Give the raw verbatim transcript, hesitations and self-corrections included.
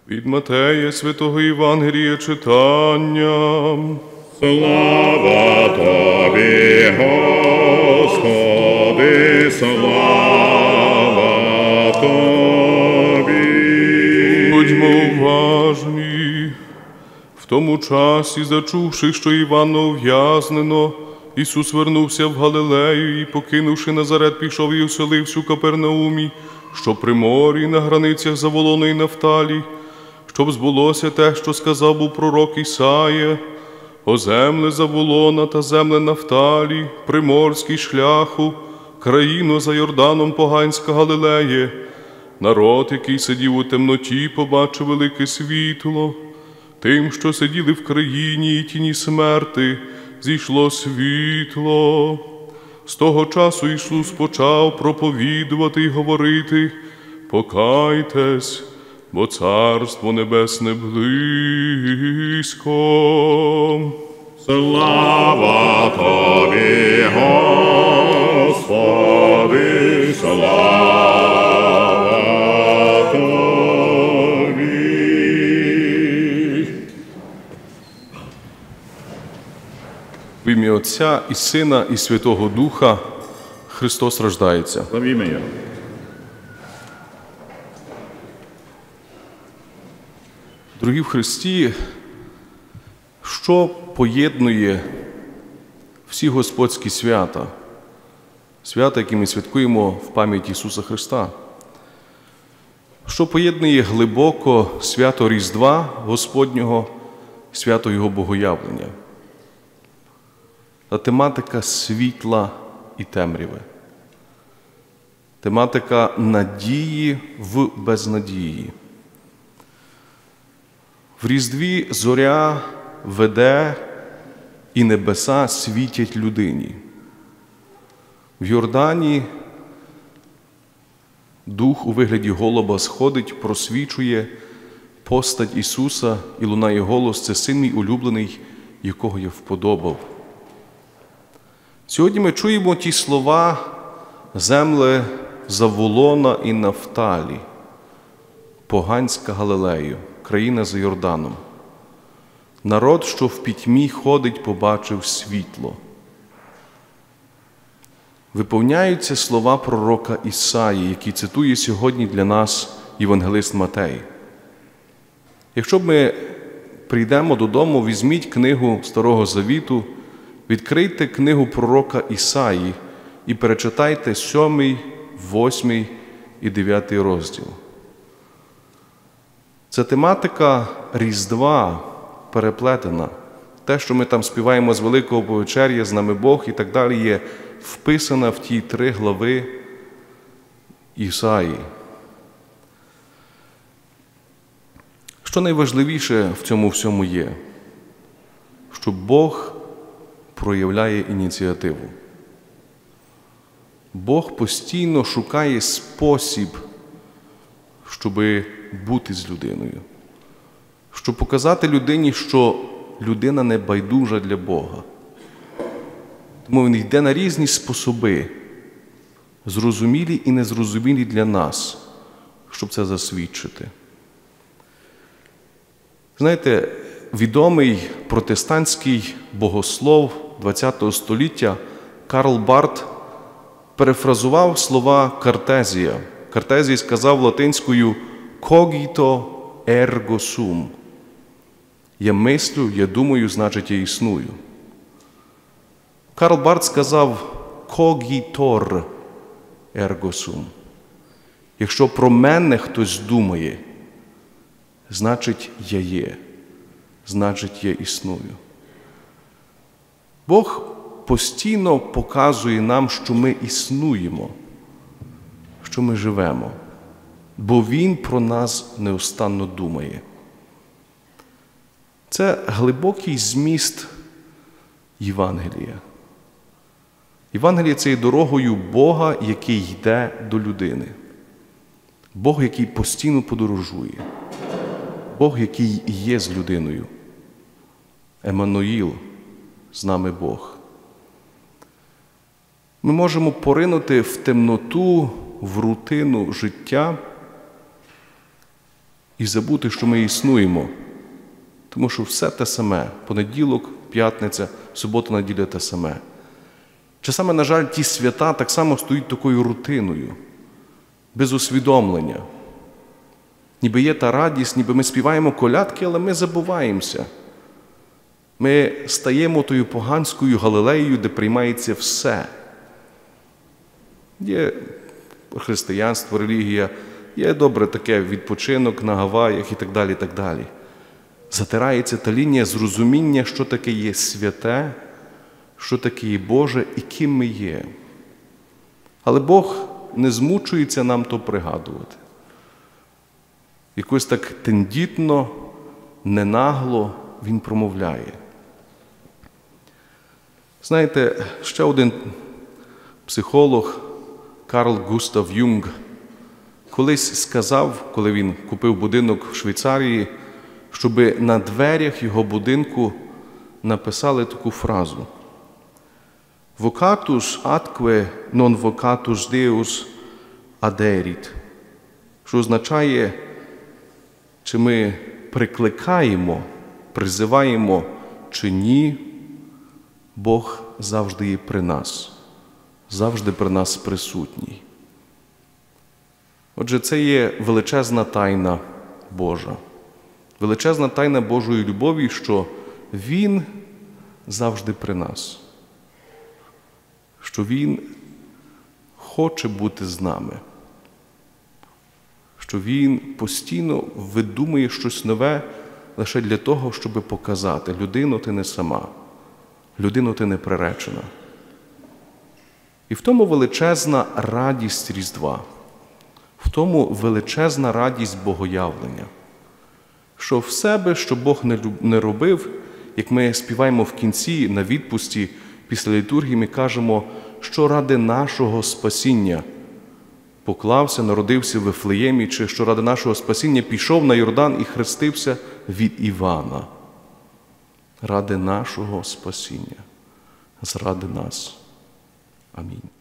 Від Матея святого Євангелія читання. Слава Тобі, Господи, слава Тобі. Будьмо уважні. В тому часі, зачувши, що Івана ув'язнено, Ісус вернувся в Галилею і, покинувши Назарет, пішов і оселився у Капернаумі, що при морі на границях Заволона і Нафталі, щоб збулося те, що сказав був пророк Ісая: «О земле Заволона та земле Нафталі, приморський шляху, країно за Йорданом поганська Галилеє, народ, який сидів у темноті, побачив велике світло. Тим, що сиділи в країні і тіні смерти, зійшло світло». З того часу Ісус почав проповідувати й говорити: «Покайтесь, бо Царство Небесне близько». Слава Тобі, Господи, слава Тобі. В ім'я Отця і Сина і Святого Духа. Христос рождається. Славімо Його. Дорогі в Христі, що поєднує всі господські свята, свята, які ми святкуємо в пам'ять Ісуса Христа? Що поєднує глибоко свято Різдва Господнього, свято Його Богоявлення? Та тематика світла і темряви. Тематика надії в безнадії. В Різдві зоря веде і небеса світять людині. В Йордані Дух у вигляді голуба сходить, просвічує постать Ісуса і лунає голос: «Це Син мій улюблений, якого я вподобав». Сьогодні ми чуємо ті слова: «Земле Заволона і Нафталі, поганська Галилею, країна за Йорданом. Народ, що в пітьмі ходить, побачив світло». Виповняються слова пророка Ісаї, які цитує сьогодні для нас євангелист Матей. Якщо б ми прийдемо додому, візьміть книгу Старого Завіту, відкрийте книгу пророка Ісаї і перечитайте сьомий, восьмий і дев'ятий розділ. Це тематика Різдва переплетена. Те, що ми там співаємо з Великого Повечеря, «З нами Бог» і так далі, є вписана в ті три глави Ісаї. Що найважливіше в цьому всьому є? Що Бог проявляє ініціативу. Бог постійно шукає спосіб, щоб бути з людиною. Щоб показати людині, що людина не байдужа для Бога. Тому Він йде на різні способи, зрозумілі і незрозумілі для нас, щоб це засвідчити. Знаєте, відомий протестантський богослов ХХ століття Карл Барт перефразував слова Картезія. Картезій сказав латинською «cogito ergo sum». «Я мислю, я думаю, значить я існую». Карл Барт сказав «cogitor ergo sum». Якщо про мене хтось думає, значить я є, значить я існую. Бог постійно показує нам, що ми існуємо, що ми живемо, бо Він про нас неустанно думає. Це глибокий зміст Євангелія. Євангеліє – це є дорогою Бога, який йде до людини. Бог, який постійно подорожує. Бог, який є з людиною. Еммануїл, з нами Бог. Ми можемо поринути в темноту, в рутину життя і забути, що ми існуємо. Тому що все те саме. Понеділок, п'ятниця, субота, неділя те саме. Часами, на жаль, ті свята так само стають такою рутиною, без усвідомлення. Ніби є та радість, ніби ми співаємо колядки, але ми забуваємося. Ми стаємо тою поганською Галилеєю, де приймається все. Є християнство, релігія, є добре таке відпочинок на Гаваях і так далі, і так далі. Затирається та лінія зрозуміння, що таке є святе, що таке є Боже і ким ми є. Але Бог не змучується нам то пригадувати. Якось так тендітно, ненагло Він промовляє. Знаєте, ще один психолог, Карл Густав Юнг, колись сказав, коли він купив будинок в Швейцарії, щоби на дверях його будинку написали таку фразу: «Vocatus atque non vocatus Deus aderit», що означає, чи ми прикликаємо, призиваємо, чи ні, Бог завжди є при нас, завжди при нас присутній. Отже, це є величезна тайна Божа. Величезна тайна Божої любові, що Він завжди при нас. Що Він хоче бути з нами. Що Він постійно видумує щось нове лише для того, щоб показати: людино, ти не сама, людино, ти не приречена. І в тому величезна радість Різдва, в тому величезна радість Богоявлення. Що все би, що Бог не робив, як ми співаємо в кінці, на відпусті, після літургії, ми кажемо, що ради нашого спасіння поклався, народився в Вифлеємі, чи що ради нашого спасіння пішов на Йордан і хрестився від Івана. Ради нашого спасіння. Заради нас. Амінь.